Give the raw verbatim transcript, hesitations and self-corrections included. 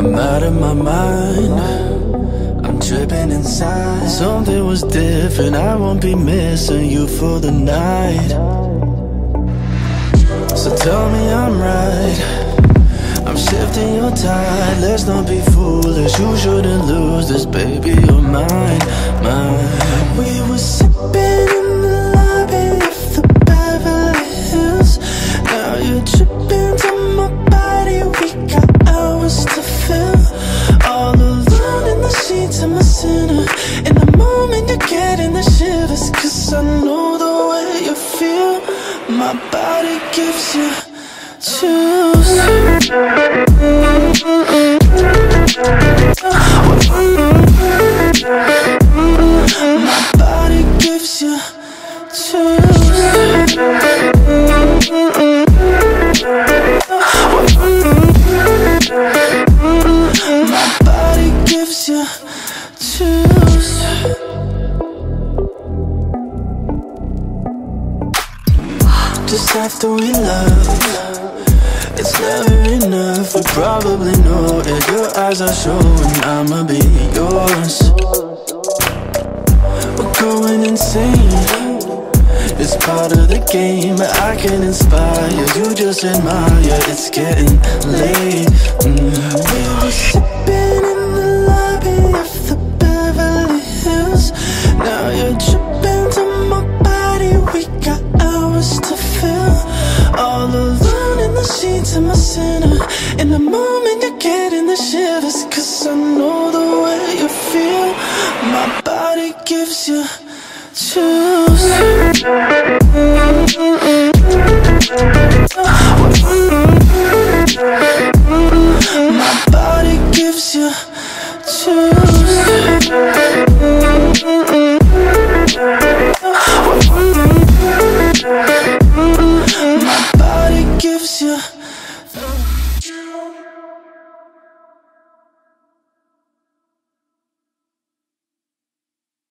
out of my mind, I'm tripping inside. Something was different, I won't be missing you for the night. So tell me I'm right, I'm shifting your tide. Let's not be foolish, you shouldn't lose this, baby, you're mine, mine. We were sipping in the lobby of the Beverly Hills. Now you're tripping to my body, we got hours to fill. All alone in the sheets of my center. In the moment you're getting the shivers, cause I know the way you feel. My body gives you chills. My body gives you chills. My body gives you chills. Just after we love, it's never enough. We probably know it. Your eyes are showing I'ma be yours. We're going insane, it's part of the game. I can inspire, you just admire. It's getting late. mm. We were sipping in the lobby of the Beverly Hills. Now you're tripping to my body, we got hours to fill. All alone in the sheets of my center. In the moment you're getting the shivers, cause I know the way you feel. My body gives you